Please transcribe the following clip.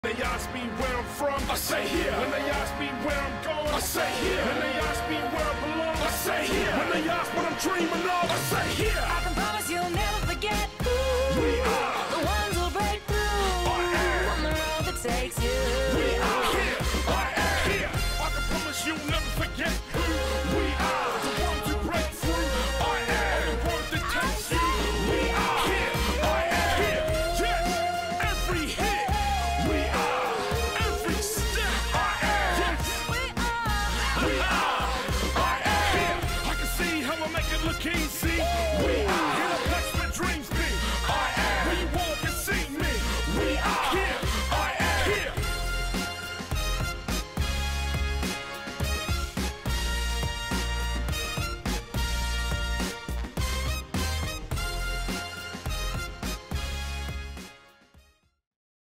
They ask me where I'm from, I say here. When they ask me where I'm going, I say here. When they ask me where I belong, I say here. When they ask what I'm dreaming of, I say here. I can promise you'll never forget who We are the ones who'll break through I am. on the road that takes you. We are here, I am here. I can promise you'll never forget who we are. The ones who break through, I am. The one that takes you. We are here, I am here. Yes, every hit. We are every step. I am. Yes, We are. we are. I am here. I can see how I make it look easy. We are in a place where dreams be. I am. Where you walk and see me. We are here. I am.